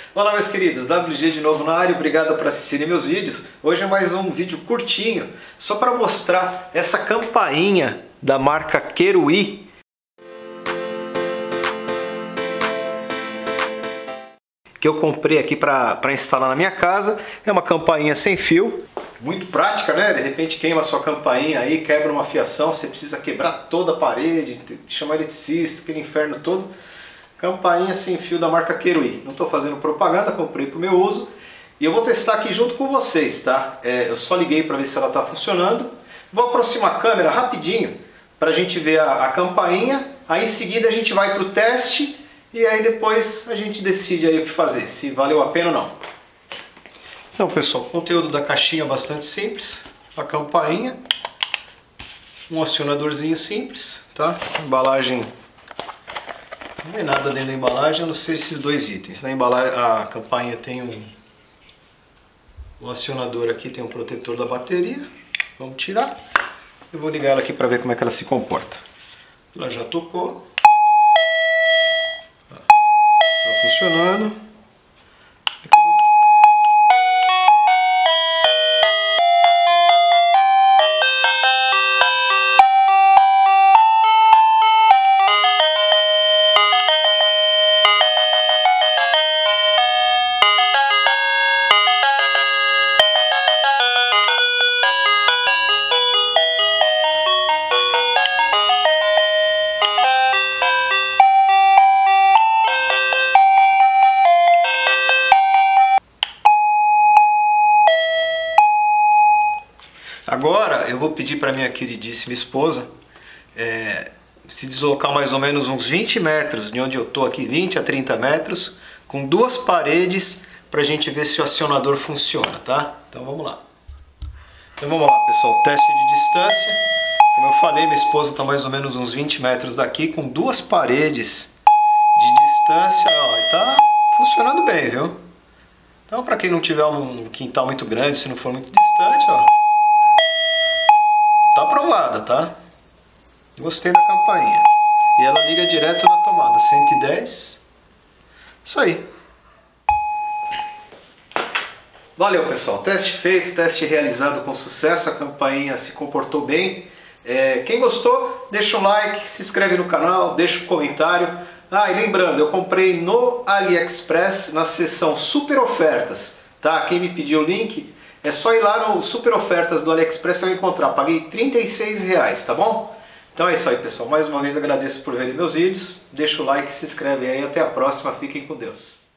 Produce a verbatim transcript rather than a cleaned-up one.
Olá meus queridos, W G de novo na área, obrigado por assistirem meus vídeos. Hoje é mais um vídeo curtinho, só para mostrar essa campainha da marca Keruí. Que eu comprei aqui para instalar na minha casa. É uma campainha sem fio, muito prática, né? De repente queima a sua campainha aí, quebra uma fiação, você precisa quebrar toda a parede, chamar eletricista, aquele inferno todo. Campainha sem fio da marca Keruí. Não estou fazendo propaganda, comprei para o meu uso. E eu vou testar aqui junto com vocês, tá? É, eu só liguei para ver se ela está funcionando. Vou aproximar a câmera rapidinho para a gente ver a, a campainha. Aí em seguida a gente vai para o teste. E aí depois a gente decide aí o que fazer, se valeu a pena ou não. Então pessoal, o conteúdo da caixinha é bastante simples. A campainha, um acionadorzinho simples, tá? Embalagem, não tem nada dentro da embalagem, a não ser esses dois itens. Na embalagem, a campainha tem um, um acionador aqui, tem um protetor da bateria. Vamos tirar. Eu vou ligar ela aqui para ver como é que ela se comporta. Ela já tocou. Funcionando. Agora eu vou pedir para minha queridíssima esposa é, se deslocar mais ou menos uns vinte metros de onde eu estou aqui, vinte a trinta metros, com duas paredes para a gente ver se o acionador funciona, tá? Então vamos lá. Então vamos lá pessoal, teste de distância. Como eu falei, minha esposa está mais ou menos uns vinte metros daqui, com duas paredes de distância, ó, e tá funcionando bem, viu? Então para quem não tiver um quintal muito grande, se não for muito distante, ó, tá aprovada, tá? Gostei da campainha. E ela liga direto na tomada, cento e dez. Isso aí. Valeu pessoal, teste feito, teste realizado com sucesso, a campainha se comportou bem. É, quem gostou, deixa um like, se inscreve no canal, deixa um comentário. Ah, e lembrando, eu comprei no AliExpress na seção Super Ofertas, tá? Quem me pediu o link, é só ir lá no Super Ofertas do AliExpress, eu encontrar. Paguei trinta e seis reais, tá bom? Então é isso aí pessoal, mais uma vez agradeço por verem meus vídeos, deixa o like, se inscreve aí, até a próxima, fiquem com Deus.